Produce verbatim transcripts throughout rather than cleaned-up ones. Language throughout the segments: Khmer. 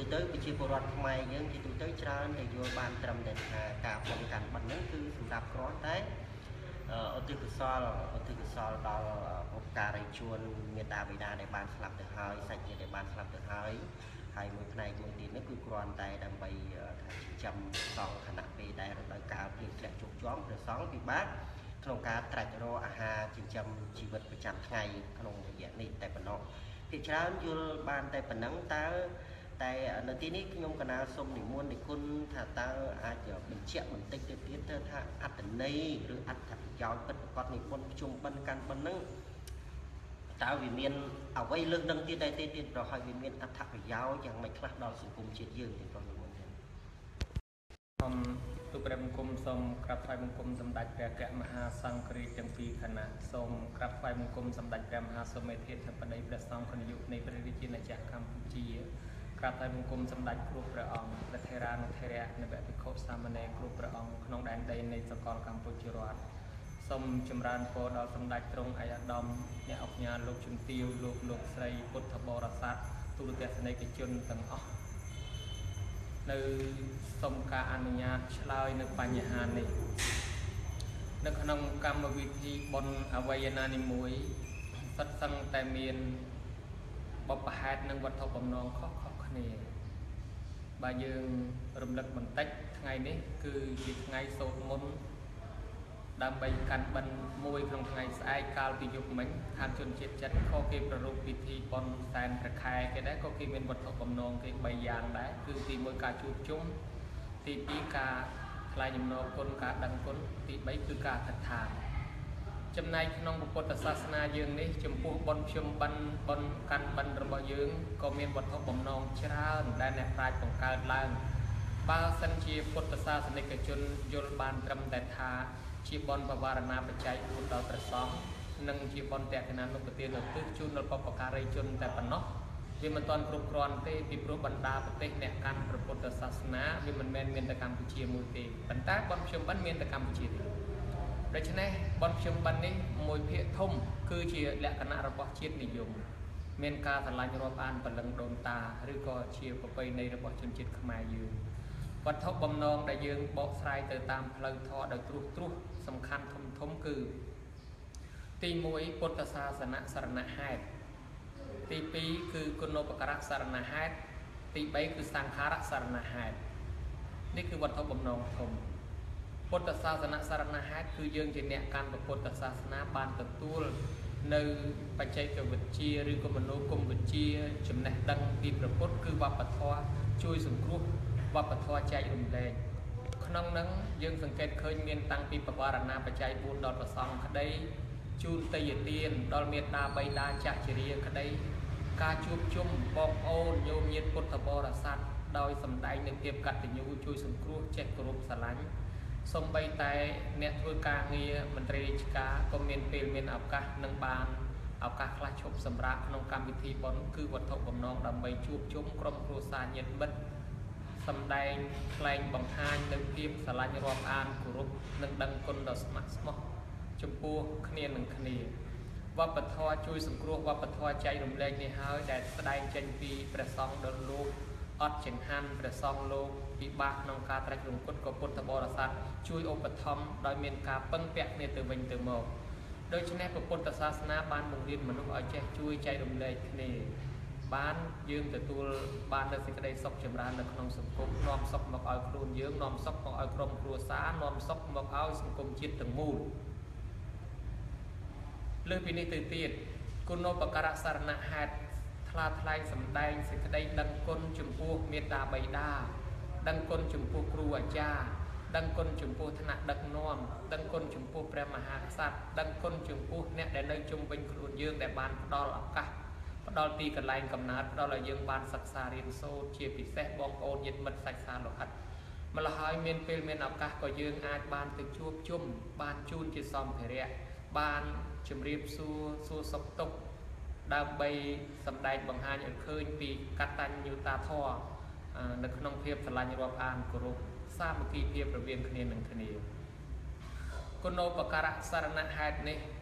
ទូទៅវិជាពលរដ្ឋខ្មែរយើងជាទូទៅច្រើនតែយល់បានត្រឹមតែថាការបំកាន់បណ្ដឹងគឺសម្រាប់គ្រាន់តែឧទ្ទិសកុសលឧទ្ទិសកុសលដល់បុព្វការីជនមេត្តាបិតាដែលបានស្លាប់ទៅហើយសាច់ញាតិដែលបានស្លាប់ទៅហើយហើយមួយផ្នែកមួយទៀតនោះគឺគ្រាន់តែដើម្បីថាចិញ្ចឹមសង្ឃខណៈពេលដែលរដូវកាលភ្លៀងធ្លាក់ជោគជាំព្រះសង្ឃពិបាកក្នុងការត្រាច់រកអាហារចិញ្ចឹមជីវិតប្រចាំថ្ងៃក្នុងរយៈនេះតែប៉ុណ្ណោះភាគច្រើនយល់បានតែប៉ុណ្ណឹងតើតែនៅទីនេះខ្ញុំកណាសូមនិមន្តនិគុណថាតើអាចបញ្ជាក់បន្តិចទៅទៀតទៅថាអត្តន័យឬអត្ថប្រយោជន៍ពិតប្រាកដនិគុណជុំបិណ្ឌកាន់ប៉ុណ្ណឹងតើវាមានអ្វីលើកដឹងទៀតតែទៀតប្រហែលវាមានអត្ថប្រយោជន៍យ៉ាងម៉េចខ្លះដល់សង្គមជាតិយើងទេបងប្អូនសូមទូព្រះបង្គំសូមក្រាបថ្វាយបង្គំសម្ដេចព្រះកមហាសង្ឃរាជទាំងពីរគណៈសូមក្រាបថ្វាយបង្គំសម្ដេចព្រះមហាសូមេធាតុធិបតីព្រះសង្ឃនាយកនៃព្រះរាជាណាចក្រកម្ពុជាក្រាបថ្វាយបង្គំសម្ដេចគ្រប់ព្រះអង្គព្រះថេរានុថេរៈនៃភិក្ខុសាមណេរគ្រប់ព្រះអង្គក្នុងដែនដីនៃសកលកម្ពុជារដ្ឋសូមចម្រើនពរដល់សម្ដេចទ្រង់ឯកឧត្តមអ្នកអង្គញាលោកជំទាវលោកលោកស្រីពុទ្ធបរិស័ទទូរទស្សនិកជនទាំងអស់នៅសូមការអនុញ្ញាតឆ្លើយនៅបញ្ហានេះនៅក្នុងកម្មវិធីបុណ្យអវយនានីមួយសិតសឹងតែមានបបហេតុនិងវត្ថុបំណងខុសៗគ្នាបើយើងរំលឹកបន្តិចថ្ងៃនេះគឺជាថ្ងៃសូត្រមន្តដើម្បីកាន់បិណ្ឌមួយក្នុងថ្ងៃស្អែកកាលពីយប់មិញឋានជនជាតិចិនខគេប្រារព្ធពិធីបុណ្យសែនព្រះខែគេដែរក៏គេមានវត្ថុបំណងគេបីយ៉ាងដែរគឺទីមួយការជួបជុំទីពីរការថ្លែងអំណរគុណការដឹងគុណទីបីគឺការអធិដ្ឋានចំណែកក្នុងពុទ្ធសាសនាយើងនេះចំពោះបុណ្យភ្ជុំបិណ្ឌបុណ្យកាន់បិណ្ឌរបស់យើងក៏មានវត្ថុបំណងច្រើនដែលអ្នកប្រាជ្ញបង្កើតឡើងបើសិនជាពុទ្ធសាសនិកជនយល់បានត្រឹមតែថាជាបុណ្យបវារណាបច្ច័យបួនដល់ព្រះសង្ឃនិងជាបុណ្យតេកណានុប្រទានឧទ្ទិសជូនដល់បុព្វការីជនតែប៉ុណ្ណោះវាមិនទាន់គ្រប់គ្រាន់ទេពីព្រោះបណ្ដាប្រទេសអ្នកកាន់ព្រះពុទ្ធសាសនាវាមិនមែនមានតែកម្ពុជាមួយទេប៉ុន្តែបុណ្យភ្ជុំបិណ្ឌមានតែកម្ពុជាទេដូច្នេះបុណ្យភ្ជុំបិណ្ឌនេះមួយភាគធំគឺជាលក្ខណៈរបស់ជាតិនិយមមានការឆ្លាញ់រាប់អានព្រលឹងដូនតាឬក៏ជាប្រពៃណីរបស់ជនជាតិខ្មែរយើងវត្ថុបំណងដែលយើងបកស្រាយទៅតាមផ្លូវធម៌ដោយត្រួសត្រាសសំខាន់ធំធំគឺទីមួយពុទ្ធសាសនៈសរណហេតុទីពីរគឺគុណូបការៈសរណហេតុទីបីគឺសង្ខារៈសរណហេតុនេះគឺវត្ថុបំណងធំពុទ្ធសាសនៈសរណហេតុគឺយើងជាអ្នកកាន់ពុទ្ធសាសនាបានទទួលនៅបច្ចេកវិទ្យាឬក៏មនោគមវិជ្ជាចំណេះដឹងពីព្រះពុទ្ធគឺវប្បធម៌ជួយសង្គ្រោះវប្បធម៌ចែករំលែកក្នុងនោះយើងសង្កេតឃើញមានតាំងពីបវារណាបច្ច័យបួនដល់ព្រះសង្ឃក្តីជូនតេយ្យទានដល់មេត្តាបិតាចាស់ជារាក្តីការជួបជុំបងប្អូនញោមញាតិពុទ្ធបរិស័ទដោយសម្ដែងនូវភាពកតញ្ញូជួយសង្គ្រោះចេះគោរពស្រឡាញ់សូម្បីតែអ្នកធ្វើការងារមន្ត្រីរាជការក៏មានពេលមានឱកាសនឹងបានឱកាសខ្លះឈប់សម្រាកក្នុងកម្មវិធីបុណ្យគឺវត្ថុបំណងដើម្បីជួបជុំក្រុមគ្រួសារញាតិមិត្តសម្ដែងថ្លែងបង្ហាញនូវភាពស្រឡាញ់រាប់អានគោរពនិងដឹងគុណដ៏ស្ម័គ្រស្មោះចំពោះគ្នានឹងគ្នាវប្បធម៌ជួយសង្គ្រោះវប្បធម៌ចែករំលែកនេះហើយដែលស្ដែងចេញពីព្រះសង្ឃដល់លោកអត់ចង្ហាន់ព្រះសង្ឃលោកពិបាកក្នុងការត្រាច់រង្គត់ក៏ពុទ្ធបរិស័ទជួយឧបត្ថម្ភដោយមានការពឹងពាក់គ្នាទៅវិញទៅមកដូច្នេះពុទ្ធសាសនាបានបង្រៀនមនុស្សឲ្យចេះជួយចែករំលែកគ្នាបានយើងទទួលបាននូវសេចក្តីសុខចម្រើននៅក្នុងសង្គមនាំសុខមកឲ្យខ្លួនយើងនាំសុខមកឲ្យក្រុមគ្រួសារនាំសុខមកឲ្យសង្គមជាតិទាំងមូលលើពីនេះទៅទៀតគុណូបការៈសរណហេតុថ្លាថ្លែងសម្ដែងសេចក្តីដឹងគុណចំពោះមេត្តាបិតាដឹងគុណចំពោះគ្រូអាចារ្យដឹងគុណចំពោះថ្នាក់ដឹកនាំដឹងគុណចំពោះព្រះមហាក្សត្រដឹងគុណចំពោះអ្នកដែលនៅជុំវិញខ្លួនយើងដែលបានផ្ដល់ឱកាសផ្ដល់ទីកន្លែងកំណើតផ្ដល់ឲ្យយើងបានសិក្សារៀនសូត្រជាពិសេសបងប្អូនញាតិមិត្តសាច់សាលោហិតម្ល៉េះហើយមានពេលមានឱកាសក៏យើងអាចបានទៅជួបជុំបានជូនជាសម្ភារៈបានជម្រាបសួរសួរសុខទុក្ខដើម្បីសម្ដែងបង្ហាញឲ្យឃើញពីកតញ្ញូតាធម៌នៅក្នុងភាពស្រឡាញ់រាប់អានគោរពសាមគ្គីភាពរវាងគ្នានឹងគ្នាគុណូបការៈសរណហេតុនេះ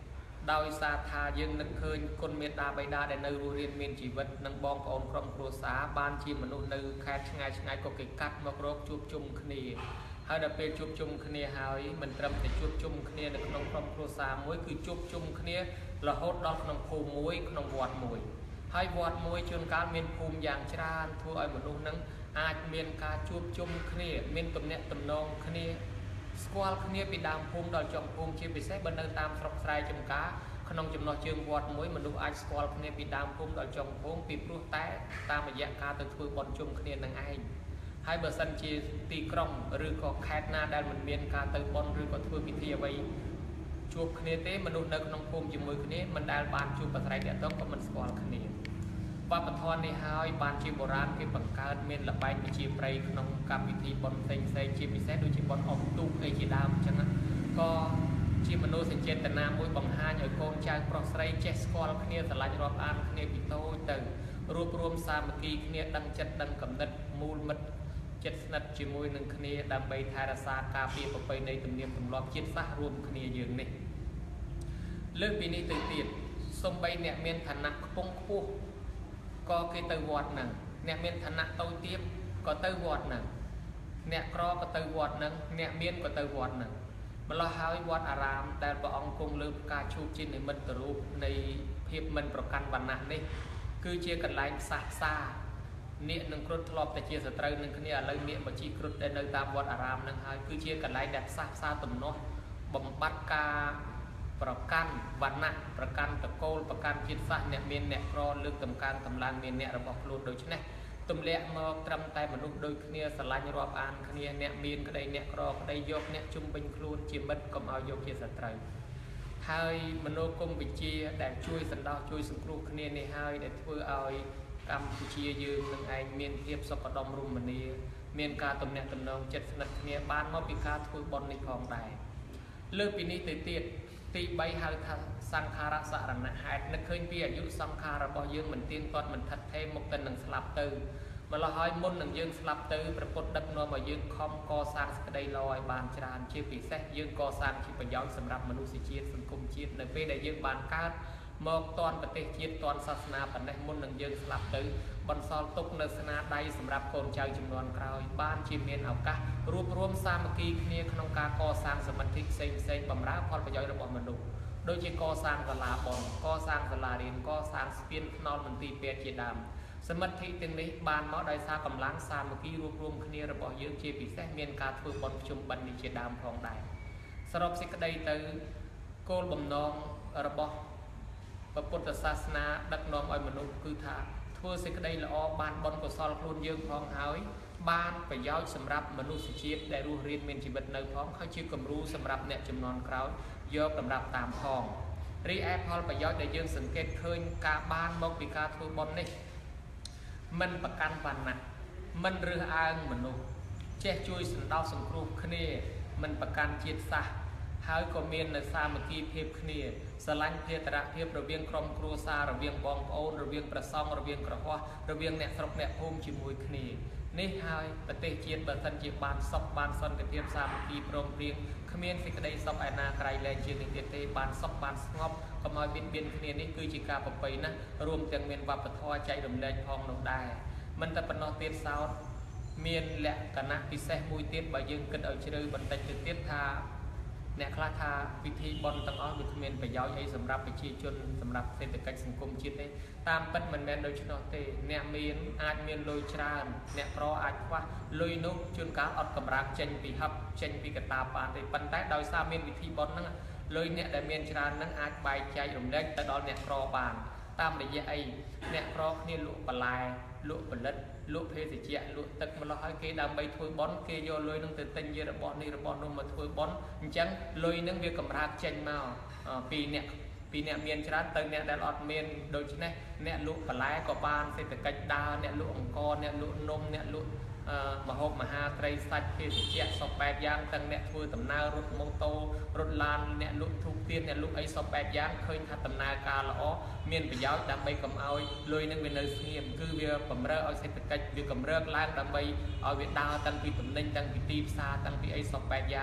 ដោយ សារ ថា យើង នឹក ឃើញ គុណ មេត្តា បិតា ដែល នៅ រស់ រាន មាន ជីវិត និង បង ប្អូន ក្រុម គ្រួសារ បាន ជា មនុស្ស នៅ ខេត្ត ឆ្ងាយ ឆ្ងាយ ក៏ គេ កាត់ មក រក ជួប ជុំ គ្នា ហើយ ដល់ ពេល ជួប ជុំ គ្នា ហើយ មិន ត្រឹម តែ ជួប ជុំ គ្នា នៅ ក្នុង ក្រុម គ្រួសារ មួយ គឺ ជួប ជុំ គ្នា រហូត ដល់ ក្នុង ភូមិ មួយ ក្នុង វត្ត មួយ ហើយ វត្ត មួយ ជួន កាល មាន ភូមិ យ៉ាង ច្រើន ធ្វើ ឲ្យ មនុស្ស នឹង អាច មាន ការ ជួប ជុំ គ្នា មាន ទំនាក់ ទំនង គ្នា ស្គាល់ គ្នា ពី ដើម ភូមិ ដល់ ចុង ភូមិ ជា ពិសេស បើ នៅ តាម ស្រុក ស្រែ ចម្ការ ក្នុង ចំណោះ ជើង វត្ត មួយ មនុស្ស អាច ស្គាល់ គ្នា ពី ដើម ភូមិ ដល់ ចុង ភូមិ ពី ព្រោះ តែ តាម រយៈ ការ ទៅ ធ្វើ បុណ្យ ជុំ គ្នា នឹង ឯង ហើយ បើ សិន ជា ទី ក្រុង ឬ ក៏ ខេត្ត ណា ដែល មិន មាន ការ ទៅ បុណ្យ ឬ ក៏ ធ្វើ ពិធី អ្វី ជួប គ្នា ទេ មនុស្ស នៅ ក្នុង ភូមិ ជាមួយ គ្នា មិន ដែល បាន ជួប ប្រស្រ័យ ទាក់ទង ក៏ មិន ស្គាល់ គ្នា វប្បធម៌ នេះ ហើយ បាន ជា បុរាណ គេ បង្កើត មាន ល្បែង វិជាប្រៃ ក្នុង កម្មវិធី បុណ្យ ផ្សេង ផ្សេង ជា ពិសេស ដូច ជា បុណ្យ អុំទូក អី ជា ដើម អញ្ចឹង ក៏ ជា មនោសញ្ចេតនា មួយ បង្ហាញ ឲ្យ កូន ចៅ ប្រុស ស្រី ចេះ ស្គាល់ គ្នា ស្រឡាញ់ រាប់អាន គ្នា ពី តូច ទៅ រួបរวม សាមគ្គី គ្នា ដឹង ចិត្ត ដឹង គំនិត មូល មិត្ត ចិត្ត ស្និទ្ធ ជាមួយ នឹង គ្នា ដើម្បី ថែ រក្សា ការពារ ប្រពៃណី ទំនៀម ទម្លាប់ ជាតិ សាសន៍ រួម គ្នា យើង នេះ លើស ពី នេះ ទៅ ទៀត សូម្បី អ្នក មាន ឋានៈ ខ្ពង់ ខ្ពស់ ក៏ គេ ទៅ វត្ត ហ្នឹង អ្នក មាន ឋានៈ តូច ទាប ក៏ ទៅ វត្ត ហ្នឹង អ្នក ក្រ ក៏ ទៅ វត្ត ហ្នឹង អ្នក មាន ក៏ ទៅ វត្ត ហ្នឹង ម្ល៉េះ ហើយ វត្ត អារាម ដែល ព្រះអង្គ គង់ លើ ផ្កា ឈូក ជា និមិត្ត រូប នៃ ភាព មិន ប្រកាន់ វណ្ណៈ នេះ គឺជា កន្លែង ផ្សះ ផ្សា នាគ និង គ្រុឌ ធ្លាប់ តែ ជា សត្រូវ នឹង គ្នា ឥឡូវ នាគ មក ជី គ្រុឌ ដែល នៅ តាម វត្ត អារាម ហ្នឹង ហើយ គឺជា កន្លែង ដែល ផ្សះ ផ្សា ទំនាស់ បំបត្តិ ការ ប្រកាន់ វណ្ណៈ ប្រកាន់ តកូល ប្រកាន់ ជាតិ សាសន៍ អ្នក មាន អ្នក ក្រ លើក តម្កើង តម្លើង មាន អ្នក របស់ ខ្លួន ដូច្នេះ ទម្លាក់ មក ត្រឹម តែ មនុស្ស ដូច គ្នា ស្រឡាញ់ រាប់អាន គ្នា អ្នក មាន ក្តី អ្នក ក្រ ក្តី យក អ្នក ជុំវិញ ខ្លួន ជា មិត្ត កុំ ឲ្យ យក ជា សត្រូវ ហើយ មនោគមវិជ្ជា ដែល ជួយ សន្តោស ជួយ សង្គ្រោះ គ្នា នេះ ហើយ ដែល ធ្វើ ឲ្យ កម្ពុជា យើង នឹង ឯង មាន ភាព សុខដុម រមនា មាន ការ ទំនាក់ ទំនង ចិត្ត ស្និទ្ធ គ្នា បាន មក ពី ការ ធ្វើ បុណ្យ នេះ ផង ដែរ លើស ពី នេះ ទៅ ទៀត ទី បី ហៅ ថា សង្ខារ សរណហេតុ នឹក ឃើញ ពី អាយុ សង្ខារ របស់ យើង មិន ទៀងទាត់ មិន ថិតថេរ មុខ ទៅ នឹង ស្លាប់ ទៅ ម្ល៉េះ ហើយ មុន នឹង យើង ស្លាប់ ទៅ ព្រះពុទ្ធ ដឹក នាំ ឲ្យ យើង ខំ កសាង សេចក្តី ល្អ ឲ្យ បាន ច្រើន ជា ពិសេស យើង កសាង ជា ប្រយោជន៍ សម្រាប់ មនុស្សជាតិ សង្គមជាតិ នៅ ពេល ដែល យើង បាន កើត មក តន ប្រទេស ជាតិ តន សាសនា ប៉ុណ្ណេះ មុន នឹង យើង ស្លាប់ ទៅ បន្សល់ ទុក នៅ ស្នាដៃ សម្រាប់ កូន ចៅ ជំនាន់ ក្រោយ បាន ជា មាន ឱកាស រួបរวม សាមគ្គី គ្នា ក្នុង ការ កសាង សមិទ្ធិ ផ្សេង ផ្សេង បម្រើ ផល ប្រយោជន៍ របស់ មនុស្ស ដូច ជា កសាង សាលា បុណ្យ កសាង សាលារៀន កសាង ស្ពាន ថ្នល់ មន្ទីរ ពេទ្យ ជា ដើម សមិទ្ធិ ទាំង នេះ បាន មក ដោយ សារ កម្លាំង សាមគ្គី រួបរวม គ្នា របស់ យើង ជា ពិសេស មាន ការ ធ្វើ បុណ្យ ភ្ជុំ បិណ្ឌ នេះ ជា ដើម ផង ដែរ សរុប សេចក្តី ទៅ គោល បំណង របស់ ព្រះពុទ្ធ សាសនា ដឹក នាំ ឲ្យ មនុស្ស គឺ ថា ធ្វើ សេចក្តី ល្អ បាន បុណ្យ កុសល ខ្លួន យើង ផង ហើយ បាន ប្រយោជន៍ សម្រាប់ មនុស្សជាតិ ដែល រស់ រាន មាន ជីវិត នៅ ផង ហើយ ជា គំរូ សម្រាប់ អ្នក ជំនាន់ ក្រោយ យក តម្រាប់ តាម ផង រីឯ ផល ប្រយោជន៍ ដែល យើង សង្កេត ឃើញ ការ បាន មក ពី ការ ធ្វើ បុណ្យ នេះ មិន ប្រកាន់ វណ្ណៈ មិន រើសអើង មនុស្ស ចេះ ជួយ សន្តោស សង្គ្រោះ គ្នា មិន ប្រកាន់ ជាតិ សាសន៍ ហើយ ក៏ មាន នៅ សាមគ្គី ភាព គ្នា ស្រឡាញ់ ភេទរៈ ភាព រវាង ក្រុម គ្រួសារ រវាង បងប្អូន រវាង ព្រះសង្ឃ រវាង ក្រហម រវាង អ្នក ស្រុក អ្នក ភូមិ ជាមួយ គ្នា នេះ ហើយ ប្រទេស ជាតិ បើ សិន ជា បាន សុខ បាន សន្តិភាព សាមគ្គី ព្រម ព្រៀង គ្មាន សេចក្តី សុខ ឯណា ក្រៃ លែង ជាង នេះ ទៀត ទេ បាន សុខ បាន ស្ងប់ កុំ ឲ្យ បៀតបៀន គ្នា នេះ គឺជា ការ ប្រពៃ ណាស់ រួម ទាំង មាន វប្បធម៌ ចែករំលែក ផង នោះ ដែរ មិន តែ ប៉ុណ្ណោះ ទៀត សោត មាន លក្ខណៈ ពិសេស មួយ ទៀត បើ យើង គិត ឲ្យ ជ្រៅ បន្តិច ទៅ ទៀត ថា អ្នក ខ្លះ ថា ពិធី បុណ្យ ទាំង អស់ វា គ្មាន ប្រយោជន៍ អី សម្រាប់ ប្រជាជន សម្រាប់ សេដ្ឋកិច្ច សង្គម ជាតិ ទេ តាម ពិត មិន មែន ដូច្នោះ ទេ អ្នក មាន អាច មាន លុយ ច្រើន អ្នក ក្រ អាច ខ្វះ លុយ នោះ ជួន កាល អត់ កម្រើក ចេញ ពី ហឹប ចេញ ពី កតាបាន ទេ ប៉ុន្តែ ដោយ សារ មាន វិធី បុណ្យ ហ្នឹង លុយ អ្នក ដែល មាន ច្រើន ហ្នឹង អាច បែកចែក រំលែក ទៅ ដល់ អ្នក ក្រ បាន តាម រយៈ អី អ្នក ក្រ គ្នា លក់ បន្លែ លក់ ផលិត លក់ ភេសជ្ជៈ លក់ ទឹកម្ល៉េះ ហើយ គេ ដើម្បី ធ្វើ បុណ្យ គេ យក លុយ នឹង ទៅ ទិញ ជា របស់ នេះ របស់ នោះ មក ធ្វើ បុណ្យ អញ្ចឹង លុយ នឹង វា កម្រើក ចេញ មក ពី អ្នក ពី អ្នក មាន ច្រើន ទៅ អ្នក ដែល អត់ មាន ដូច្នេះ អ្នក លក់ បន្លែ ក៏ បាន សេដ្ឋកិច្ច ដើរ អ្នក លក់ អង្ករ អ្នក លក់ នំ អ្នក លក់ ម្ហូប មហា ត្រី សាច់ ភេសជ្ជៈ សព បែប យ៉ាង ទាំង អ្នក ធ្វើ ដំណើរ រត់ ម៉ូតូ រត់ ឡាន អ្នក លក់ ធូប ទៀន អ្នក លក់ អី សព បែប យ៉ាង ឃើញ ថា ដំណើរ ការ ល្អ មាន ប្រយោជន៍ ដើម្បី កុំ ឲ្យ លុយ នឹង វា នៅ ស្ងៀម គឺ វា បំរើ ឲ្យ សេដ្ឋកិច្ច វា កម្រើក ឡើង ដើម្បី ឲ្យ វា ដើរ តាំង ពី ទំនិញ តាំង ពី ទី ផ្សារ តាំង ពី អី សព បែប យ៉ាង អ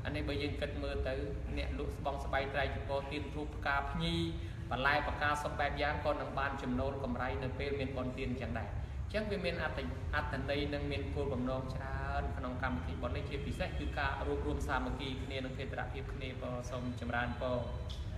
anh ấy bây giờ kết mơ tới nè lụa bong sợi trai chụp có tiền thu cà phi và lại và ca sông bẹt giang con đằng ban chùm nôn cầm ray nơi bên miền con tiền chẳng đại chắc vì miền ạt tỉnh ạt tỉnh đây nâng miền cô bằng nông cha nông cam thì bọn này chia phi sáchคือการรวบรวมสามัคคีគ្នានឹងគេត្រភាពគ្នាក៏សូមចម្រើនពរ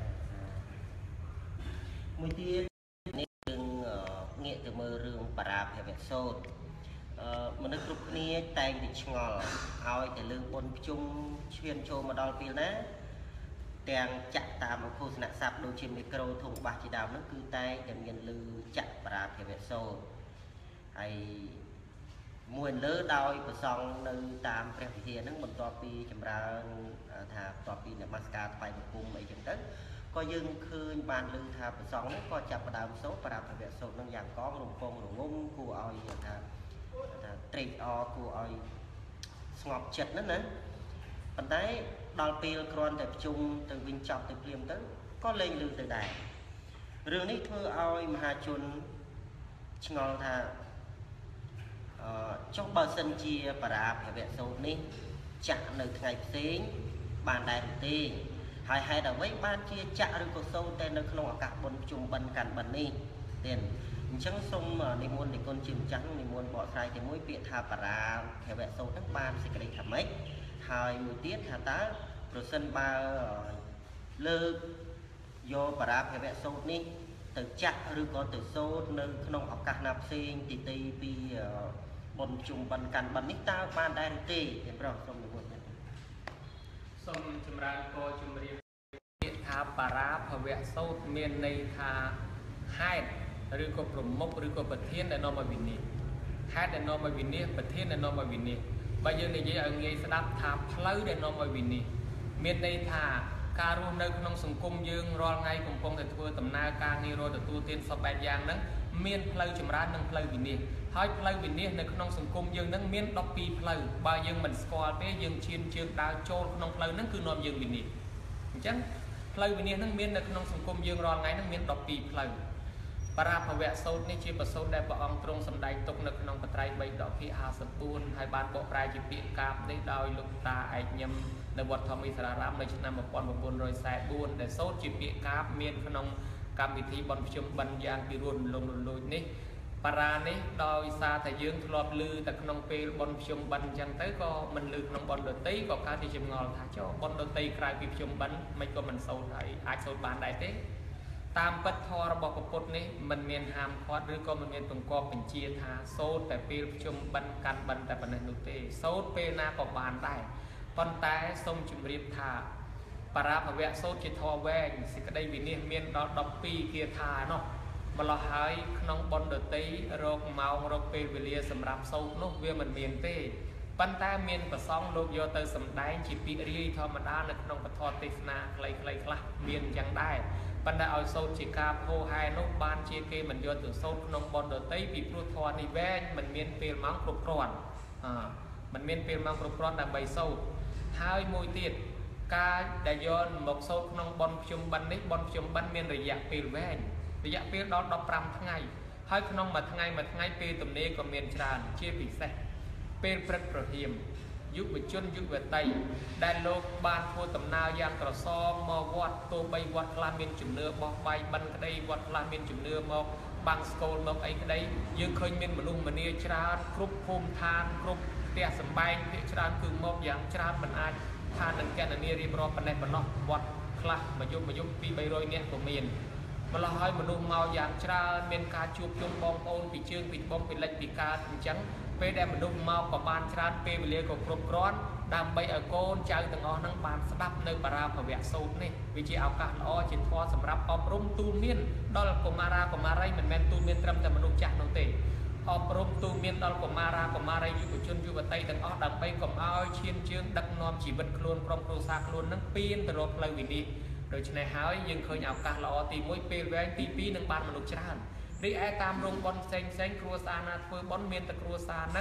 មួយទៀតនេះរឿងងាកទៅមើលរឿងបារាភវសូត្រមនុស្សគ្រប់គ្នាតែងតែឆ្ងល់ឲ្យតែលើបុណ្យភ្ជុំឈានចូលមកដល់ពេលណាទាំងចាក់តាមឃោសនៈស័ព្ទដូចជាមីក្រូធុងបាសជាដើមហ្នឹងគឺតែតែមានលឺចាក់បារាភវសូត្រហើយមួយលើដោយប្រសងនៅតាមព្រះវិហារហ្នឹងបន្ទាប់ពីចម្រើនថាបន្ទាប់ពីនមស្ការថ្វាយបង្គំអីចឹងទៅក៏យើងឃើញបានឮថាប្រសងហ្នឹងក៏ចាប់ផ្ដើមសូត្របារាភវសូត្រហ្នឹងយ៉ាងកងរំពងរងំគួរឲ្យថាថាត្រេកអរគួរឲ្យស្ងប់ចិត្តហ្នឹងណាប៉ុន្តែដល់ពេលគ្រាន់តែប្រជុំទៅវិញចប់ទៅព្រាមទៅក៏លែងឮទៅដែររឿងនេះធ្វើឲ្យមហាជនឆ្ងល់ថាអឺចុះបើសិនជាបារាភវសូត្រនេះចាក់នៅថ្ងៃផ្សេងបានដែរឬទេហើយហេតុអ្វីបានជាចាក់ឬក៏សូត្រតែនៅក្នុងឱកាសបុណ្យភ្ជុំបិណ្ឌកាន់បិណ្ឌនេះទៀតអញ្ចឹងសូមនិមន្តនិគុណជាម្ចាស់និមន្តបកស្រាយទីមួយពាក្យថាបារាភវសូត្រហ្នឹងបានសេចក្តីថាម៉េចហើយមួយទៀតថាតើប្រសិនបើលើកយកបារាភវសូត្រនេះទៅចាក់ឬក៏ទៅសូត្រនៅក្នុងឱកាសណាផ្សេងទីទីពីបុណ្យភ្ជុំបិណ្ឌកាន់បិណ្ឌនេះតើបានដែរឬទេទេប្រុសសូមនិមន្តសូមចម្រើនពរជំរាបពាក្យថាបារាភវសូត្រមានន័យថាហេតុឬក៏ប្រមុខឬក៏ប្រធានដែលនាំមកវិនិច្ឆ័យហេតុដែលនាំមកវិនិច្ឆ័យប្រធានដែលនាំមកវិនិច្ឆ័យបើយើងនិយាយឲ្យងាយស្ដាប់ថាផ្លូវដែលនាំមកវិនិច្ឆ័យមានន័យថាការរស់នៅក្នុងសង្គមយើងរាល់ថ្ងៃកំពុងតែធ្វើដំណើរការងាររកទទួលទានសពបែបយ៉ាងហ្នឹងមានផ្លូវចម្រើននិងផ្លូវវិនិច្ឆ័យហើយផ្លូវវិនិច្ឆ័យនៅក្នុងសង្គមយើងហ្នឹងមានដប់ពីរផ្លូវបើយើងមិនស្គាល់ទេយើងឈានជើងដើរចូលក្នុងផ្លូវហ្នឹងគឺនាំយើងវិនិច្ឆ័យអញ្ចឹងផ្លូវវិនិច្ឆ័យហ្នឹងមាននៅក្នុងសង្គមយើងរាល់ថ្ងៃហ្នឹងមានដប់ពីរផ្លូវបារាភវសូត្រនេះជាប្រសូតដែលព្រះអង្គទ្រង់សម្ដែងទុកនៅក្នុងបត្រៃបីដកភាគហាសិបបួនហើយបានបកប្រែជាពាក្យកាបនេះដោយលោកតាឯកញឹមនៅវត្តធម្មឥសរារាមនៅឆ្នាំmột nghìn bốn trăm bốn mươi bốnដែលសូត្រជាពាក្យកាបមានក្នុងកម្មវិធីបុណ្យភ្ជុំបិណ្ឌយ៉ាងពីរលំលូចនេះបារានេះដោយសារតែយើងធ្លាប់ឮតែក្នុងពេលបុណ្យភ្ជុំបិណ្ឌអញ្ចឹងទៅក៏មិនឮក្នុងបុណ្យដទៃក៏កើតជាចម្ងល់ថាចុះបុណ្យដទៃក្រៅពីភ្ជុំបិណ្ឌមិនក៏មិនសូត្រហើយអាចសូត្របានដែរទេតាមពិតធម៌របស់ព្រះពុទ្ធនេះមិនមានហាមឃាត់ឬក៏មិនមានបង្គាប់បញ្ជាថាសូត្រតែពេលភ្ជុំបិណ្ឌកាន់បិណ្ឌតែប៉ុណ្ណេះនោះទេសូត្រពេលណាក៏បានដែរប៉ុន្តែសូមជម្រាបថាបារាភវសូត្រជាធម៌វែងសេចក្តីវិនិច្ឆ័យមានដល់ដប់ពីរគាថានោះម្ល៉េះហើយក្នុងបុណ្យដទៃរកម៉ោងរកពេលវេលាសម្រាប់សូត្រនោះវាមិនមានទេប៉ុន្តែមានប្រសងលោកយកទៅសម្ដែងជាពាក្យរាយធម្មតានៅក្នុងពធទេសនាខ្លីៗខ្លះមានយ៉ាងដែរប៉ុន្តែឲ្យសូត្រជាការផោហែនោះបានជាគេមិនយកទៅសូត្រក្នុងបុណ្យដទៃពីព្រោះធម៌នេះវែងមិនមានពេលម៉ោងគ្រប់គ្រាន់អឺមិនមានពេលម៉ោងគ្រប់គ្រាន់ដើម្បីសូត្រហើយមួយទៀតការដែលយកមកសូត្រក្នុងបុណ្យភ្ជុំបិណ្ឌនេះបុណ្យភ្ជុំបិណ្ឌមានរយៈពេលវែងរយៈពេលដល់ដប់ប្រាំថ្ងៃហើយក្នុងមួយថ្ងៃមួយថ្ងៃពេលទំនេរក៏មានច្រើនជាពិសេសពេលព្រឹកប្រហៀមយុវជនយុវតីដែលលោកបានធ្វើដំណើរយ៉ាងក្រសងមកវត្តទោះបីវត្តខ្លះមានជំនឿបោះបាយបិណ្ឌក្តីវត្តខ្លះមានជំនឿមកបាំងស្គលមកអីក្តីយើងឃើញមានមនុស្សម្នាច្រើនគ្រប់ភូមិឋានគ្រប់ផ្ទះសម្បែងភាគច្រើនគឺមកយ៉ាងច្រើនមិនអាចថានឹងកណនារៀបរាប់ប៉ុណ្ណេះប៉ុណ្ណោះវត្តខ្លះមួយយប់មួយយប់ពីរបីរយនាក់ក៏មានម្ល៉េះហើយមនុស្សមកយ៉ាងច្រើនមានការជួបជុំបងប្អូនពីជើងពីត្បូងពីលិចពីកើតអញ្ចឹងពេលដែលមនុស្សមកក៏បានច្រើនពេលវេលាក៏គ្រប់គ្រាន់ដើម្បីឲ្យកូនចៅទាំងអស់ហ្នឹងបានស្ដាប់នៅបារាភវសូត្រនេះវាជាឱកាសល្អជាធម៌សម្រាប់អប់រំទូលមានដល់កុមារាកុមារីមិនមែនទូលមានត្រឹមតែមនុស្សចាស់នោះទេអប់រំទូលមានដល់កុមារាកុមារីយុវជនយុវតីទាំងអស់ដើម្បីកុំឲ្យឈានជើងដឹកនាំជីវិតខ្លួនក្រុមគ្រួសារខ្លួននឹងពៀនទៅរកផ្លូវវិនិច្ឆ័យដូច្នេះហើយយើងឃើញឱកាសល្អទីមួយពេលវែងទីពីរនឹងបានមនុស្សច្រើនរីឯតាមរោងបុណ្យផ្សេងផ្សេងគ្រួសារណាធ្វើបុណ្យមានតែគ្រួសារហ្នឹង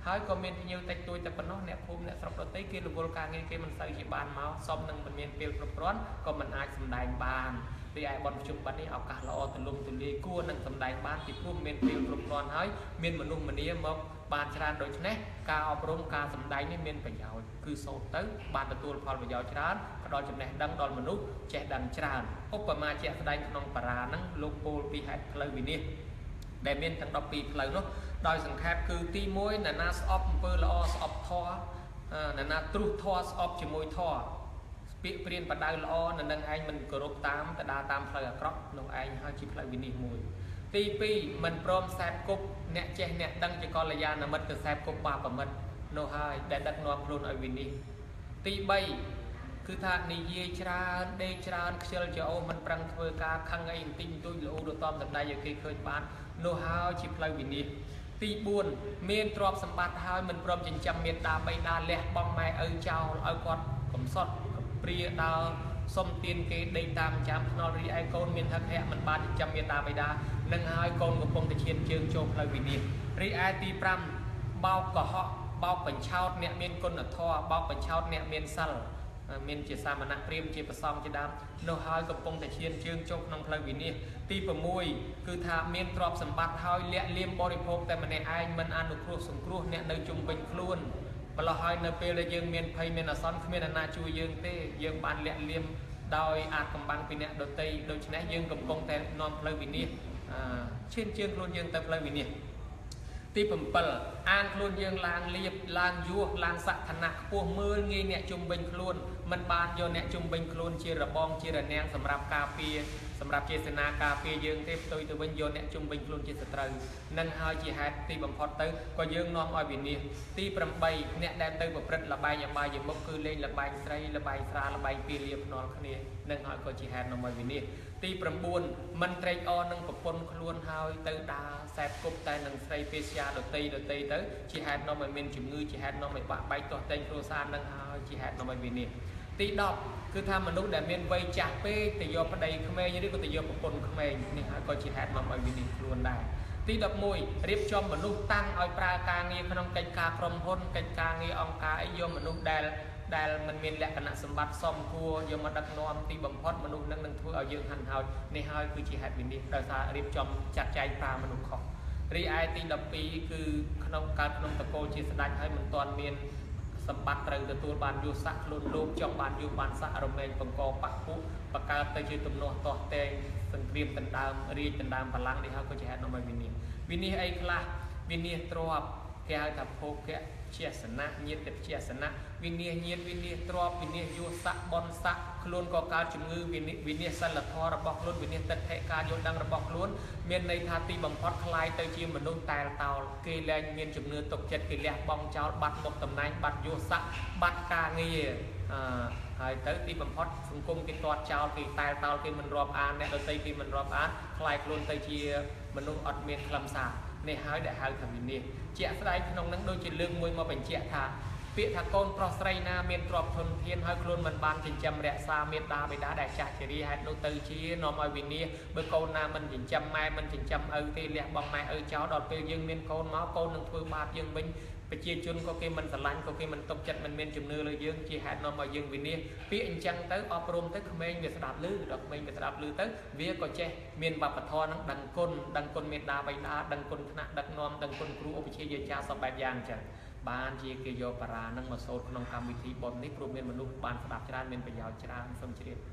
ហើយក៏មានភ្ញៀវតិចតួចតែប៉ុណ្ណោះអ្នកភូមិអ្នកស្រុកដទៃគេរវល់ការងារគេមិនសូវជាបានមកសមនឹងមិនមានពេលគ្រប់គ្រាន់ក៏មិនអាចសម្ដែងបានរីឯបទប្រជុំបិណ្ឌនេះឱកាសល្អទូលំទូលាយគួរនឹងសម្ដែងបានពីព្រោះមានពេលគ្រប់គ្រាន់ហើយមានមនុស្សម្នាមកបានច្រើនដូច្នេះការអប់រំការសម្ដែងនេះមានប្រយោជន៍គឺសូត្រទៅបានទទួលផលប្រយោជន៍ច្រើនផ្ដល់ចំណេះដឹងដល់មនុស្សចេះដឹងច្រើនឧបមាជាក់ស្ដែងក្នុងបារាហ្នឹងលោកពោលពីហេតុផ្លូវវិនិច្ឆ័យដែលមានទាំងដប់ពីរផ្លូវនោះដោយសង្ខេបគឺទីមួយនរណាស្អប់អំពើល្អស្អប់ធម៌នរណាទ្រុសធម៌ស្អប់ជាមួយធម៌ពាក្យព្រានបដៅល្អនៅនឹងឯងមិនគោរពតាមទៅដើរតាមផ្លូវអាក្រក់នោះឯងហើយជាផ្លូវវិនិច្ឆ័យមួយទីពីរមិនព្រមសែបគប់អ្នកចេះអ្នកដឹងជាកល្យាណមិត្តទៅសែបគប់បាបមិត្តនោះហើយដែលដឹកនាំខ្លួនឲ្យវិនិច្ឆ័យទីបីគឺថានិយាយច្រើនដេកច្រើនខ្ជិលចោលមិនប្រឹងធ្វើការខឹងអីបន្តិចបន្តួចលូរតំសម្ដែងឲ្យគេឃើញបាននោះហើយជាផ្លូវវិនិច្ឆ័យទីបួនមានទ្រព្យសម្បត្តិហើយមិនព្រមចិញ្ចឹមមេត្តាបិតាលះបង់ម៉ែឪចោលឲ្យគាត់កំសត់ព្រាដើរសុំទានគេដេកតាមចាំថ្នល់រីឯកូនមានហឹកហែកមិនបានចិញ្ចឹមមេត្តាបិតានឹងហើយកូនកំពុងតែឈានជើងចូលផ្លូវវិនិច្ឆ័យរីឯទីប្រាំបោកកុហកបោកបញ្ឆោតអ្នកមានគុណធម៌បោកបញ្ឆោតអ្នកមានសិលមានជាសាមណៈព្រាហ្មណ៍ជាប្រសង្ឃជាដើមនោះហើយកំពុងតែឈានជើងចូលក្នុងផ្លូវវិនិច្ឆ័យទី៦គឺថាមានទ្រព្យសម្បត្តិហើយលាក់លៀមបរិភោគតែម្នាក់ឯងមិនអនុគ្រោះសង្គ្រោះអ្នកនៅជុំវិញខ្លួនម្ល៉េះហើយនៅពេលដែលយើងមានភ័យមានអាសន្នគ្មានអ្នកណាជួយយើងទេយើងបានលាក់លៀមដោយអាចកំបាំងពីអ្នកដទៃដូច្នេះយើងកំពុងតែនាំផ្លូវវិនិច្ឆ័យឈានជើងខ្លួនយើងទៅផ្លូវវិនិច្ឆ័យទីbảyអានខ្លួនយើងឡើងលៀបឡើងយោះឡើងសក្ខណៈខ្ពស់មើលងាយអ្នកជុំវិញខ្លួនមិនបានយកអ្នកជុំវិញខ្លួនជារបងជារនាំងសម្រាប់ការពារសម្រាប់ចេតនាការពារយើងទេផ្ទុយទៅវិញយកអ្នកជុំវិញខ្លួនជាសត្រូវនឹងហើយជាហេតុទីបំផុតទៅក៏យើងនាំឲ្យវិនិច្ឆ័យទីeightអ្នកដែលទៅប្រព្រឹត្តលបែងអបាយមុខគឺលេងលបែងស្រីលបែងស្រាលបែងពីលាភ្នាល់គ្នានឹងហើយក៏ជាហេតុនាំឲ្យវិនិច្ឆ័យទីnineមិនត្រេកអរនឹងប្រពន្ធខ្លួនហើយទៅដើរសែបគប់តែនឹងស្រីពេស្យាដតីដតីទៅជាហេតុនាំឲ្យមានជំងឺជាហេតុនាំឲ្យបាក់បែកទាស់តែងគ្រួសារនឹងហើយជាហេតុនាំឲ្យវិនិច្ឆ័យទីtenគឺថាមនុស្សដែលមានវ័យចាស់ពេកទៅយកប្តីក្មេងឬក៏ទៅយកប្រពន្ធក្មេងនេះហើយក៏ជាហេតុនាំឲ្យវិនិច្ឆ័យខ្លួនដែរទីelevenរៀបចំមនុស្សតាំងឲ្យប្រើការងារក្នុងកិច្ចការក្រុមហ៊ុនកិច្ចការងារអង្គការអីយកមនុស្សដែលដែលមិនមានលក្ខណៈសម្បត្តិសមគួរយកមកដឹកនាំទីបំផុតមនុស្សនឹងនឹងធ្វើឲ្យយើងហាន់ហោចនេះហើយគឺជាហេតុវិនិច្ឆ័យដោយសាររៀបចំចាត់ចែងប្រើមនុស្សខុសរីឯទីtwelveគឺក្នុងកើតក្នុងតកូលជាស្ដេចហើយមិនទាន់មានសម្បត្តិត្រូវទទួលបានយុស័ក្តិខ្លួនលោកចង់បានយុបានស័ក្តិរមែងបង្កបពុះបកើតទៅជាទំនាស់ទាស់តែងសង្គ្រាមដណ្ដើមរាជដណ្ដើមបល្ល័ង្កនេះហើយក៏ជាហេតុនាំឲ្យវិនិច្ឆ័យវិនិច្ឆ័យអីខ្លះវិនិច្ឆ័យទ្របគេហៅថាភោគៈជាសនៈញាតិជាសនៈវិនិច្ឆ័យញាតិវិនិច្ឆ័យទ្របវិនិច្ឆ័យយុស័ក្តិបនស័ក្តិខ្លួនក៏កើតជំងឺវិនិច្ឆ័យវិនិច្ឆ័យសិលធម៌របស់ខ្លួនវិនិច្ឆ័យទឹកថេការយល់ដឹងរបស់ខ្លួនមានន័យថាទីបំផុតคล้ายទៅជាមនុស្សតែលតោលគេលែងមានជំនឿទុកចិត្តគេលះបង់ចោលបាត់មុខតំណែងបាត់យុស័ក្តិបាត់ការងារអឺហើយទៅទីបំផុតសង្គមគេទាត់ចោលគេតែលតោលគេមិនរាប់អានអ្នកដទៃគេមិនរាប់អានคล้ายខ្លួនទៅជាមនុស្សអត់មានខ្លឹមសារនេះហើយដែលហៅថាវិនិច្ឆ័យជាក់ស្ដែងក្នុងនឹងដូចជាលើកមួយមកបញ្ជាក់ថាពាក្យថាកូនប្រុសស្រីណាមានទ្រព្យធនធានហើយខ្លួនមិនបានចិញ្ចឹមរក្សាមេត្តាបិតាដែលចាស់ជរាហេតុនោះទៅជានាំឲ្យវិនិច្ឆ័យបើកូនណាមិនចិញ្ចឹមម៉ែមិនចិញ្ចឹមឪទេលះបង់ម៉ែឪចោលដល់ពេលយើងមានកូនមកកូននឹងធ្វើបាបយើងវិញប្រជាជនក៏គេមិនស្រឡាញ់ក៏គេមិនទុកចិត្តមិនមានជំនឿលើយើងជាហេតុនាំឲ្យយើងវិនិច្ឆ័យពាក្យអញ្ចឹងទៅអប់រំទៅក្មេងវាស្ដាប់ឮដល់ក្មេងវាស្ដាប់ឮទៅវាក៏ចេះមានវប្បធម៌នឹងដឹងគុណដឹងគុណមេត្តាបិតាដឹងគុណថ្នាក់ដឹកនាំដឹងគុណគ្រូឧបជាយាចាសពបែបយ៉ាងអញ្ចឹងបានជាគេយកបារានឹងមកសូត្រក្នុងកម្មវិធីបុណ្យនេះព្រោះមានមនុស្សបានស្ដាប់ច្រើនមានប្រយោជន៍ច្រើនសូមជ្រាប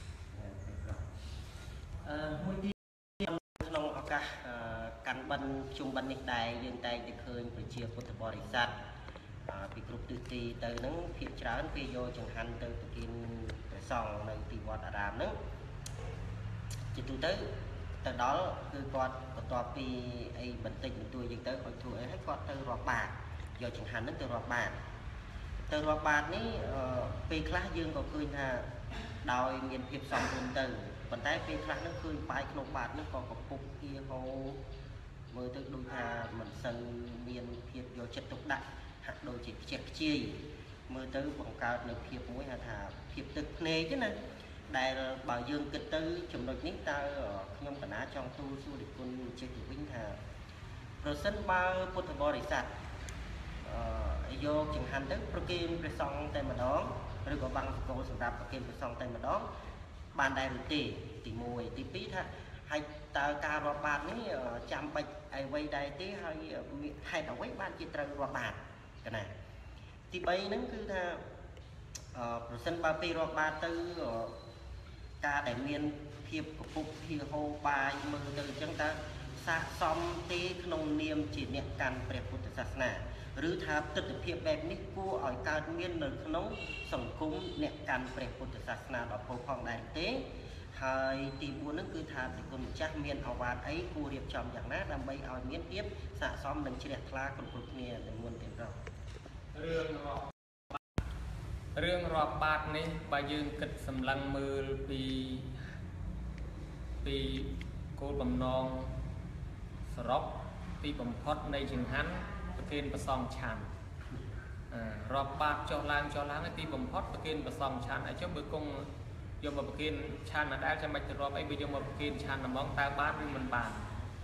អឺមួយទៀតក្នុងឱកាសកាន់បិណ្ឌជុំបិណ្ឌនេះដែរយើងតែងតែឃើញប្រជាពុទ្ធបរិស័ទពីគ្រប់ទិសទីទៅនឹងភាគច្រើនគេយកចង្ហាន់ទៅប្រគិនព្រះសង្ឃនៅទីវត្តអារាមហ្នឹងជាទូទៅទៅដល់គឺគាត់បន្ទាប់ពីអីបន្តិចបន្តួចយើងទៅឲ្យធ្វើអីឲ្យគាត់ទៅរាប់បាតយកចង្ហាន់ហ្នឹងទៅរាប់បាតទៅរាប់បាតនេះពេលខ្លះយើងក៏ឃើញថាដោយមានភាពសមរម្យទៅប៉ុន្តែពេលខ្លះហ្នឹងឃើញបាយក្នុងបាតហ្នឹងក៏កំពុះគៀហូមើលទៅដូចថាមិនសូវមានភាពយកចិត្តទុកដាក់ហាក់ដូចជាខ្ជិះខ្ជាយមើលទៅបង្កើតនៅភាពមួយហៅថាភាពទឹកភ្នែកណាដែលបើយើងគិតទៅចំណុចនេះតើខ្ញុំកណាចង់ទូលសួរលោកគុណចេះទៅវិញថាប្រសិនបើពុទ្ធបរិស័ទ vô chừng hành tức protein về xong tay mà đó rồi có bằng cổ sản phẩm protein về xong tay mà đó ban đại tỷ tỷ mùi tỷ pít ha hay ta ca rọt bạc ní chăm bạch ai quay đại tí hay hay đọc quấy ban chỉ trăng rọt bạc cái này thì bây nó cứ tha sân ba pi rọt bạc tư ca đại miền hiệp của phục hi hô bài mưa từ chúng ta xa xong tí nông niêm chỉ niệm can bệ phật sát na rứ tháp tự thiệp đẹp ní cua ở cao miền nơi nông sòng cúng niệm can bệ phật sát na và phổ phong đại tế hai tỷ buôn nước cứ tháp thì còn chắc miền ở vạt ấy cua điệp tròn dạng nát làm bay ở miền tiếp xạ xong đừng chỉ đẹp la còn cục nghề để muôn tiền rồi riêng rọp bát này bà dương kịch sầm lăng mưa vì vì cô bầm non sọc vì bầm hot này chừng hắn kiên và song chàn rọp bát cho lang cho lang cái bầm hot và kiên và song chàn ở chỗ bữa cung vô mà kiên chàn là đã cho mạch từ rọp ấy bây giờ mà kiên chàn là món ta bát với mình bàn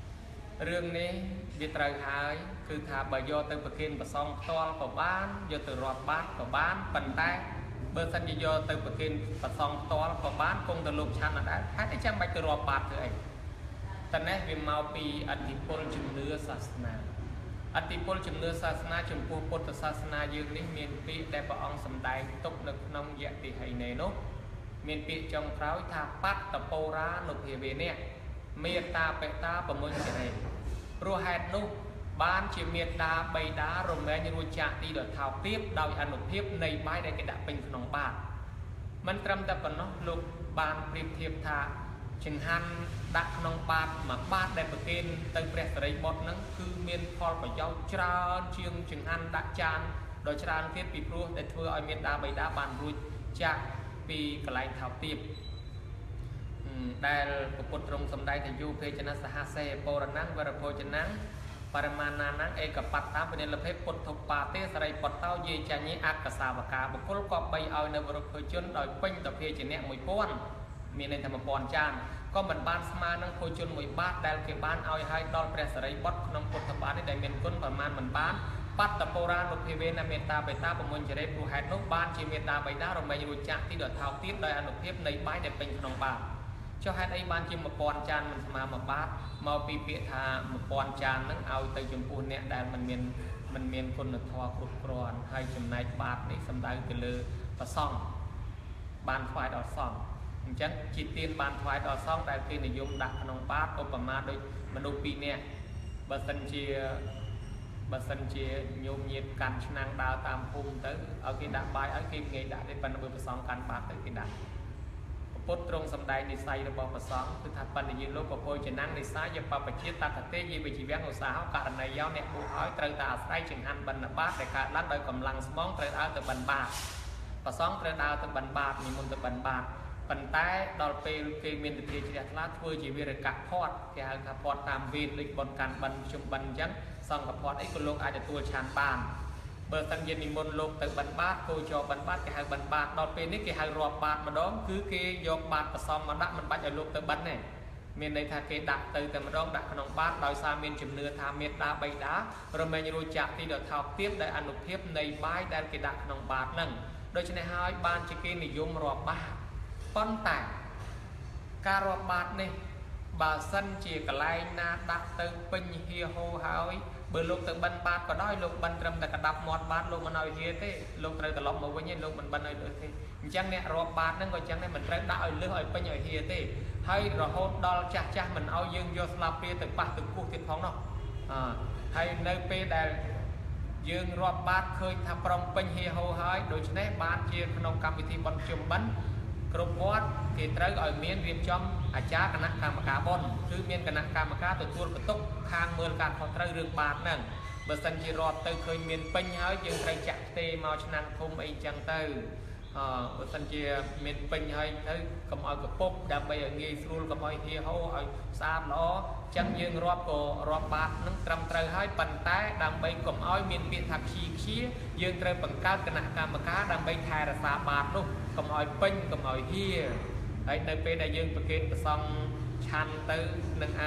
riêng này việc trời haiคือថាបើយកទៅប្រគិនប្រសងផ្ទាល់ក៏បានយកទៅរាប់បាតក៏បានប៉ុន្តែបើសិនជាយកទៅប្រគិនប្រសងផ្ទាល់ក៏បានគង់ទៅលោកឆាន់អត់ដែរហេតុអីចាំបាច់ទៅរាប់បាតធ្វើអីតែនេះវាមកពីអធិពលជំនឿសាសនាអធិពលជំនឿសាសនាចំពោះពុទ្ធសាសនាយើងនេះមានពាក្យដែលព្រះអង្គសម្ដែងទុកនៅក្នុងយតិហិនេនោះមានពាក្យចុងក្រោយថាបត្តបោរានុភាវេនៈមេត្តាបេតាប្រមុញចរេព្រោះហេតុនោះបានជាមេត្តាបៃតារមែងរួចចាក់ទីដល់ថោកទៀបដោយអនុភាពនៃបាយដែលគេដាក់ពេញក្នុងបាតមិនត្រឹមតែប៉ុណ្ណោះលោកបានប្រៀបធៀបថាចង្ហាន់ដាក់ក្នុងបាតមួយបាតដែលប្រគេនទៅព្រះសិរីបុត្រហ្នឹងគឺមានផលប្រយោជន៍ច្រើនជាងចង្ហាន់ដាក់ចានដ៏ច្រើនទៀតពីព្រោះដែលធ្វើឲ្យមេត្តាបៃតាបានរួចចាក់ពីកន្លែងថោកទៀបដែលពុទ្ធទ្រង់សម្ដែងថាយុភេចនសហសេពរណੰវរភោចនੰបរមាណានឯកបត្តាបនិលភេពុទ្ធបាទេសរីបតោយេចាញ់អកសាវកាបុគ្គលក៏បីឲ្យនៅវរភោជនដោយពេញតភាជាអ្នកមួយពាន់មានន័យថាមួយពាន់ចានក៏មិនបានស្មើនឹងភោជនមួយបាតដែលគេបានឲ្យឲ្យដល់ព្រះសិរីបុត្រក្នុងពុទ្ធបាតនេះដែលមានគុណប្រមាណមិនបានបត្តបោរានុភាវេនមេត្តាបេតាប្រមុញចរេព្រោះហេតុនោះបានជាមេត្តាបេតារមែងរួចចាក់ទីដល់ថោកទៀតដោយអនុភាពនៃបាយដែលពេញក្នុងបាតចុះហេតុអីបានជាមួយពាន់ចានមិនស្មើមួយបាតមកពីពាក្យថាមួយពាន់ចានហ្នឹងឲ្យទៅចំពោះអ្នកដែលមិនមានមិនមានគុណធម៌គ្រប់គ្រាន់ហើយចំណែកបាតនេះសំដៅទៅលើប្រសង់បានថ្វាយដល់សង្ឃអញ្ចឹងជាទានបានថ្វាយដល់សង្ឃដែលគេនិយមដាក់ក្នុងបាតឧបមាដូចមនុស្សពីរនាក់បើសិនជាបើសិនជាញោមញាតកាន់ឆ្នាំងដើរតាមភូមិទៅឲ្យគេដាក់បាយឲ្យគេងាយដាក់ទេប៉ុន្តែបើប្រសង់កាន់បាតទៅគេដាក់ពុទ្ធទ្រង់សម្ដែងនិស័យរបស់ព្រះសង្ឃគឺថាបណ្ឌិយាលោកប្រពោចនាំងនិស័យបបជាតតទេយេវិជីវៈឧស្សាហករណីយោអ្នកគូឲ្យត្រូវតែអាស្រ័យចង្ហាន់បណ្ឌបាតដែលកើតឡើងដោយកម្លាំងស្មងត្រូវដើរទៅបណ្ឌបាតព្រះសង្ឃត្រូវដើរទៅបណ្ឌបាតនិមន្តទៅបណ្ឌបាតប៉ុន្តែដល់ពេលគេមានទិធាជ្រះថ្លាធ្វើជាវិរកៈផាត់គេហៅថាផាត់តាមវេទដូចបនកាន់បិណ្ឌជុំបិណ្ឌអញ្ចឹងសង្ឃផាត់អីក៏លោកអាចទទួលឆានបានបើសិនជានិមន្តលោកទៅបិណ្ឌបាតគោចរបិណ្ឌបាតគេហៅបិណ្ឌបាតដល់ពេលនេះគេហៅរាប់បាតម្ដងគឺគេយកបាតប្រសំមកដាក់មិនបាច់ឲ្យលោកទៅបិណ្ឌទេមានន័យថាគេដាក់ទៅតែម្ដងដាក់ក្នុងបាតដោយសារមានជំនឿថាមេត្តាបៃតារមែងរួចចាក់ទីដល់ថោកទៀតដែលអនុភាពនៃបាយដែលគេដាក់ក្នុងបាតហ្នឹងដូច្នេះហើយបានជាគេនិយមរាប់បាតប៉ុន្តែការរាប់បាតនេះបើសិនជាកន្លែងណាដាក់ទៅពេញហៀហោហើយបើលោកទៅបិណ្ឌបាតក៏ដោយលោកបិណ្ឌត្រឹមតែកដាប់មាត់បាតលោកមិនឲ្យហៀទេលោកត្រូវត្រឡប់មកវិញឯងលោកមិនបិណ្ឌឲ្យលើសទេអញ្ចឹងអ្នករាប់បាតហ្នឹងក៏អញ្ចឹងដែរមិនត្រូវដាក់ឲ្យលើសឲ្យពេញឲ្យហៀទេហើយរហូតដល់ចាស់ចាស់មិនឲ្យយើងយកស្លាបព្រាទៅប៉ះទៅគោះទៀតផងនោះអឺហើយនៅពេលដែលយើងរាប់បាតឃើញថាប្រំពេញហៀហោហើយដូច្នេះបានជាក្នុងកម្មវិធីបុណ្យជុំបិណ្ឌគ្រប់វត្តគេត្រូវឲ្យមានរៀបចំអាចារ្យគណៈកម្មការបុណ្យគឺមានគណៈកម្មការទទួលបន្ទុកខាងមើលការខុសត្រូវរឿងបាតហ្នឹងបើសិនជារាប់ទៅឃើញមានពេញហើយយើងត្រូវចាក់ផ្ទេមកឆ្នាំងធំអីចឹងទៅអឺបើសិនជាមានពេញហើយទៅកុំឲ្យកពុបដើម្បីឲ្យងាយស្រួលកុំឲ្យហៀហោឲ្យស្អាតល្អចឹងយើងរាប់ក៏រាប់បាតហ្នឹងត្រឹមត្រូវហើយប៉ុន្តែដើម្បីកុំឲ្យមានពាក្យថាខ្ជិខ្ជាយើងត្រូវបង្កើតគណៈកម្មការដើម្បីថែរក្សាបាតនោះកុំឲ្យពេញកុំឲ្យហៀហើយនៅពេលដែលយើងប្រគេនប្រសង់ឆាន់ទៅនឹងអាច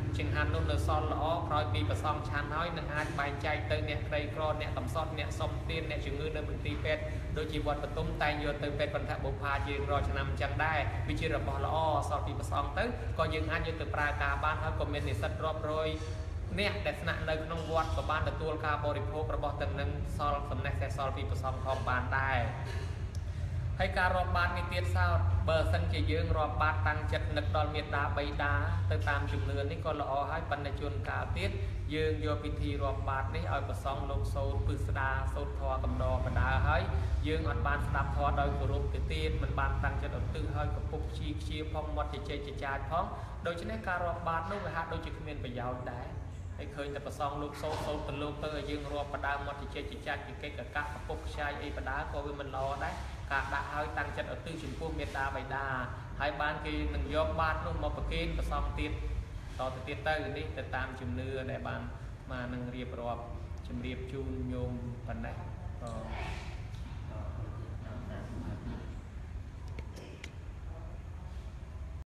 chừng hàn nôn nở son lõ rồi bị bờ song chán nói nâng ai bài chạy tới nè cây cro nè tầm sót nè sông tiên nè chừng ngư nơi mình ti pet đôi chỉ vật bật tung tay nhờ tới pet phần thạ bộ pha chỉ rồi cho nằm chẳng đai vì chỉ là bỏ lõ sau bị bờ song tới coi những anh như từ pra cả ban hơi comment để sắt rộp rồi nè để sẵn nơi trong quạt của ban được tua ca bò đi phố rồi bỏ từng nâng sol phần này sẽ sol bị bờ song không bàn đai hayการรอบบ้านมีเตี้ยสาวเบอร์สันจะยืงรอบบ้านตั้งจัดนึกดอลเมียดาใบดาเติมตามจุดเนื้อนี่ก็ละอให้ปันในชนกาเตี้ยยืงโยพิธีรอบบ้านนี่เอาไปซองลงโซนปืนสดาโซนทอกำดอกระดาให้ยืงอันบ้านสดับทอโดยกรุบเตี้ยมันบ้านตั้งจัดเอาตื้อให้กับปุ๊บชีชีพองมดจะเจจะจ่ายพองโดยเฉพาะการรอบบ้านนู้นไปหาโดยจุดเมียนไปยาวได้ไอ้เคยแต่ประซองลูกโซ่โซ่ตะลูกเตอยืงรอบประดามมดจะเจจะจ่ายกิเกะกะกะกับปุ๊บชายไอ้ประดาก็วิมันรอได้การด่าให้ตั้งจัดเอาตื้อจุดพวกเมตตาใบดาให้บ้านกีหนึ่งยกบ้านนู่นมาประเคนประซองติดต่อติดเตอร์นี่แต่ตามจุดเนื้อในบ้านมาหนึ่งเรียบรอบจุดเรียบจูนโยมปันได้